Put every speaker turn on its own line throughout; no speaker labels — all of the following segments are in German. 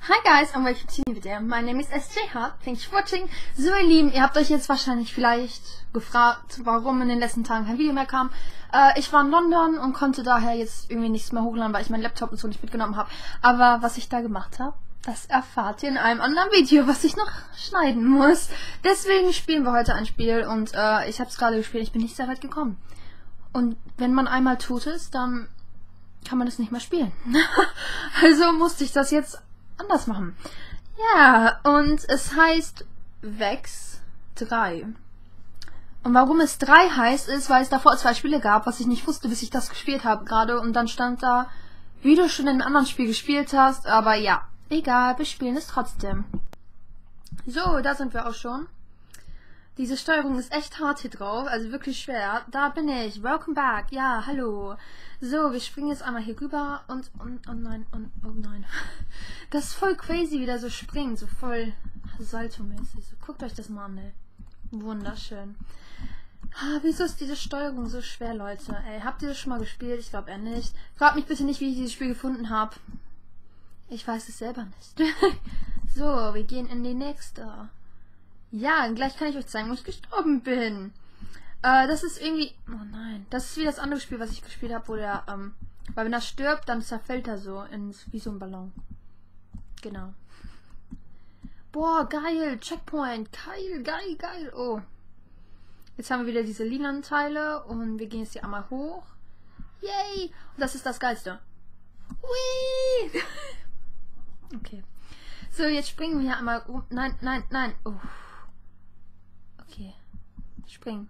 Hi guys and welcome to a new video. My name is SJH. Thanks for watching. So ihr Lieben, ihr habt euch jetzt wahrscheinlich vielleicht gefragt, warum in den letzten Tagen kein Video mehr kam. Ich war in London und konnte daher jetzt irgendwie nichts mehr hochladen, weil ich meinen Laptop und so nicht mitgenommen habe. Aber was ich da gemacht habe, das erfahrt ihr in einem anderen Video, was ich noch schneiden muss. Deswegen spielen wir heute ein Spiel und ich habe es gerade gespielt, ich bin nicht sehr weit gekommen. Und wenn man einmal tot ist, dann kann man das nicht mehr spielen. Also musste ich das jetzt anders machen. Ja, und es heißt Vex 3. Und warum es 3 heißt, ist, weil es davor 2 Spiele gab, was ich nicht wusste, bis ich das gespielt habe gerade. Und dann stand da, wie du schon in einem anderen Spiel gespielt hast. Aber ja, egal, wir spielen es trotzdem. So, da sind wir auch schon. Diese Steuerung ist echt hart hier drauf, also wirklich schwer. Da bin ich. Welcome back. Ja, hallo. So, wir springen jetzt einmal hier rüber und oh nein. Das ist voll crazy, wie der so springt, so voll saltomäßig. So, guckt euch das mal an, ey. Wunderschön. Wieso ist diese Steuerung so schwer, Leute? Ey, habt ihr das schon mal gespielt? Ich glaube eher nicht. Fragt mich bitte nicht, wie ich dieses Spiel gefunden habe. Ich weiß es selber nicht. So, wir gehen in die nächste. Ja, gleich kann ich euch zeigen, wo ich gestorben bin. Das ist irgendwie... Oh nein. Das ist wie das andere Spiel, was ich gespielt habe, wo der... weil wenn er stirbt, dann zerfällt er so wie so ein Ballon. Genau. Boah, geil. Checkpoint. Geil. Oh. Jetzt haben wir wieder diese lilanen Teile und wir gehen jetzt hier einmal hoch. Yay. Und das ist das Geilste. Hui. Okay. So, jetzt springen wir hier einmal um. Nein. Oh. Okay. Spring.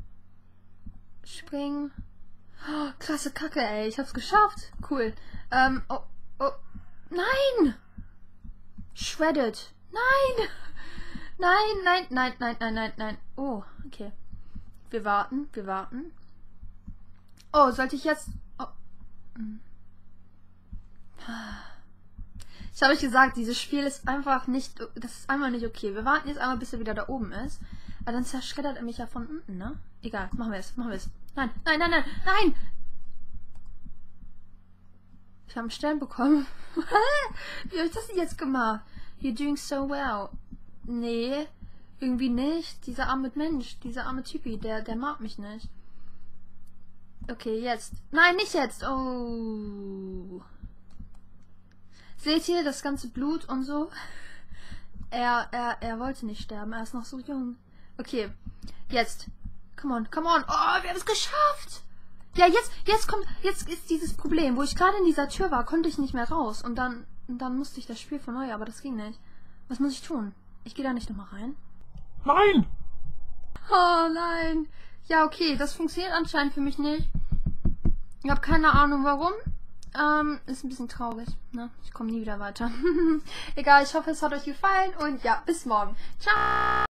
Oh, klasse Kacke, ey. Ich hab's geschafft. Cool. Oh. Nein! Shredded. Nein! Nein. Oh, okay. Wir warten. Oh, sollte ich jetzt... Oh. Ich habe euch gesagt, dieses Spiel ist einfach nicht... Das ist einmal nicht okay. Wir warten jetzt einmal, bis er wieder da oben ist. Aber dann zerschreddert er mich ja von unten, ne? Egal, machen wir es. Nein! Ich habe einen Stern bekommen. Wie habe ich das denn jetzt gemacht? You're doing so well. Nee, irgendwie nicht. Dieser arme Mensch, dieser arme Typi, der mag mich nicht. Okay, jetzt. Nein, nicht jetzt. Oh. Seht ihr das ganze Blut und so? Er wollte nicht sterben. Er ist noch so jung. Okay, jetzt. Come on. Oh, wir haben es geschafft. Ja, jetzt ist dieses Problem. Wo ich gerade in dieser Tür war, konnte ich nicht mehr raus. Und dann musste ich das Spiel von neu, aber das ging nicht. Was muss ich tun? Ich gehe da nicht nochmal rein.
Nein!
Oh nein. Ja, okay, das funktioniert anscheinend für mich nicht. Ich habe keine Ahnung warum. Ist ein bisschen traurig, ne? Ich komme nie wieder weiter. Egal, ich hoffe, es hat euch gefallen und ja, bis morgen. Ciao!